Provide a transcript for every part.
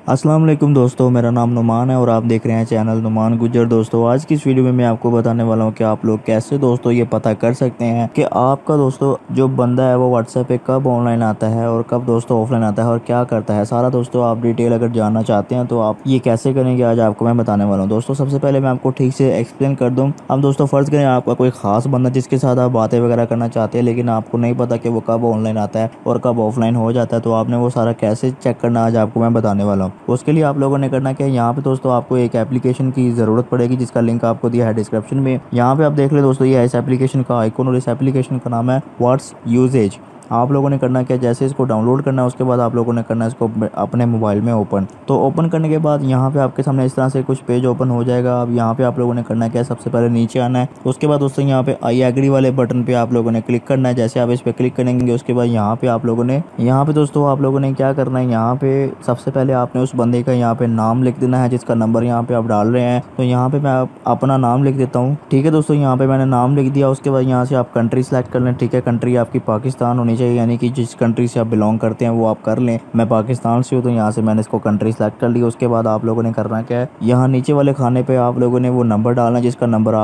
अस्सलाम वालेकुम दोस्तों, मेरा नाम नुमान है और आप देख रहे हैं चैनल नुमान गुज्जर। दोस्तों आज की इस वीडियो में मैं आपको बताने वाला हूं कि आप लोग कैसे दोस्तों ये पता कर सकते हैं कि आपका दोस्तों जो बंदा है वो व्हाट्सएप पे कब ऑनलाइन आता है और कब दोस्तों ऑफलाइन आता है और क्या करता है। सारा दोस्तों आप डिटेल अगर जानना चाहते हैं तो आप ये कैसे करेंगे आज आपको मैं बताने वाला हूँ। दोस्तों सबसे पहले मैं आपको ठीक से एक्सप्लेन कर दूँ। अब दोस्तों फर्ज करें आपका कोई खास बंदा जिसके साथ आप बातें वगैरह करना चाहते हैं, लेकिन आपको नहीं पता कि वो कब ऑनलाइन आता है और कब ऑफलाइन हो जाता है, तो आपने वो सारा कैसे चेक करना आज आपको मैं बताने वाला हूँ। उसके लिए आप लोगों ने करना क्या है, यहाँ पे दोस्तों आपको एक एप्लीकेशन की ज़रूरत पड़ेगी जिसका लिंक आपको दिया है डिस्क्रिप्शन में। यहाँ पे आप देख ले दोस्तों, ये इस एप्लीकेशन का आइकॉन और इस एप्लीकेशन का नाम है व्हाट्स यूजेज। आप लोगों ने करना क्या, जैसे इसको डाउनलोड करना है उसके बाद आप लोगों ने करना है इसको अपने मोबाइल में ओपन। तो ओपन करने के बाद यहाँ पे आपके सामने इस तरह से कुछ पेज ओपन हो जाएगा। अब यहाँ पे आप लोगों ने करना क्या है, सबसे पहले नीचे आना है। उसके बाद दोस्तों यहाँ पे आई एग्री वाले बटन पे आप लोगों ने क्लिक करना है। जैसे आप इस पर क्लिक करेंगे उसके बाद यहाँ पे आप लोगों ने दोस्तों आप लोगों ने क्या करना है, यहाँ पे सबसे पहले आपने उस बंदे का यहाँ पे नाम लिख देना है जिसका नंबर यहाँ पे आप डाल रहे हैं। तो यहाँ पे मैं अपना नाम लिख देता हूँ। ठीक है दोस्तों, यहाँ पे मैंने नाम लिख दिया। उसके बाद यहाँ से आप कंट्री सेलेक्ट कर लें। ठीक है, कंट्री आपकी पाकिस्तान होनी चाहिए, यानी कि जिस कंट्री से आप बिलोंग करते हैं वो आप कर लें। मैं पाकिस्तान से हूँ तो यहाँ से मैंने इसको कंट्री सेलेक्ट कर लिया। उसके बाद आप लोगों ने करना क्या है, यहाँ नीचे वाले खाने पे आप लोगों ने वो नंबर डालना है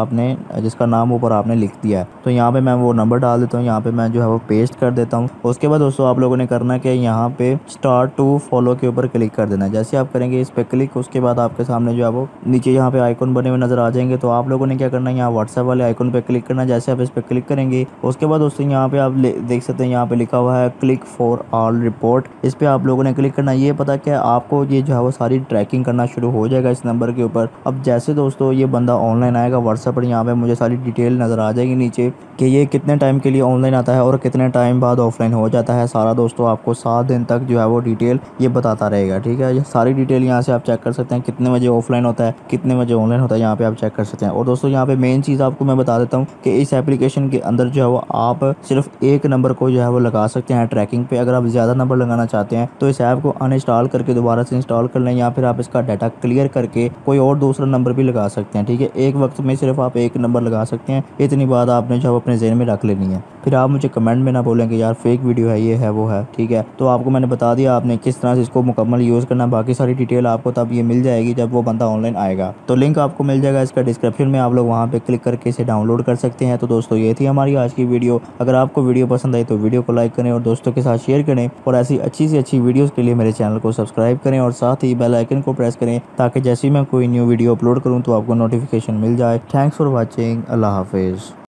जिसका नाम ऊपर आपने लिख दिया है। तो यहाँ पे मैं वो नंबर डाल देता हूँ, यहाँ पे मैं जो है वो पेस्ट कर देता हूँ। उसके बाद दोस्तों आप लोगों ने करना क्या है, यहाँ पे स्टार्ट टू फॉलो के ऊपर क्लिक कर देना है। जैसे आप करेंगे इस पे क्लिक, उसके बाद आपके सामने जो है वो नीचे यहाँ पे आइकन बने हुए नजर आ जाएंगे। तो आप लोगों ने क्या करना है, यहाँ व्हाट्सएप वाले आइकन पे क्लिक करना है। जैसे आप इस पे क्लिक करेंगे उसके बाद दोस्तों यहाँ पे आप देख सकते हैं यहाँ पे लिखा हुआ है क्लिक फॉर ऑल रिपोर्ट। इस पे आप लोगों ने क्लिक करना है। ये पता क्या, आपको ये जो है वो सारी ट्रैकिंग करना शुरू हो जाएगा इस नंबर के ऊपर। अब जैसे दोस्तों ये बंदा ऑनलाइन आएगा व्हाट्सएप पर, यहाँ पे मुझे सारी डिटेल नज़र आ जाएगी नीचे कि ये कितने टाइम के लिए ऑनलाइन आता है और कितने टाइम बाद ऑफलाइन हो जाता है। सारा दोस्तों आपको 7 दिन तक जो है वो डिटेल ये बताता रहेगा। ठीक है, ये सारी डिटेल यहाँ से आप चेक कर सकते हैं, कितने बजे ऑफलाइन होता है कितने बजे ऑनलाइन होता है, यहाँ पे आप चेक कर सकते हैं। और दोस्तों यहाँ पे मेन चीज़ आपको मैं बता देता हूँ कि इस एप्लीकेशन के अंदर जो है वो आप सिर्फ एक नंबर को जो है वो लगा सकते हैं ट्रैकिंग पे। अगर आप ज़्यादा नंबर लगाना चाहते हैं तो इस ऐप को अनइंस्टॉल करके दोबारा से इंस्टॉल कर लें, या फिर आप इसका डाटा क्लियर करके कोई और दूसरा नंबर भी लगा सकते हैं। ठीक है, एक वक्त में सिर्फ आप एक नंबर लगा सकते हैं। इतनी बात आपने जो अपने ज़हन में रख लेनी है, फिर आप मुझे कमेंट में ना बोलें कि यार फेक वीडियो है, ये है वो है। ठीक है, तो आपको मैंने बता दिया आपने किस तरह से इसको मुकम्मल यूज़ करना। बाकी सारी डिटेल आपको तब ये मिल जाएगी जब वो बंदा ऑनलाइन आएगा। तो लिंक आपको मिल जाएगा इसका डिस्क्रिप्शन में, आप लोग वहाँ पे क्लिक करके इसे डाउनलोड कर सकते हैं। तो दोस्तों ये थी हमारी आज की वीडियो। अगर आपको वीडियो पसंद आई तो वीडियो को लाइक करें और दोस्तों के साथ शेयर करें, और ऐसी अच्छी से अच्छी वीडियोस के लिए मेरे चैनल को सब्सक्राइब करें और साथ ही बेल आइकन को प्रेस करें ताकि जैसे ही मैं कोई न्यू वीडियो अपलोड करूं तो आपको नोटिफिकेशन मिल जाए। Thanks for watching. अल्लाह हाफिज़।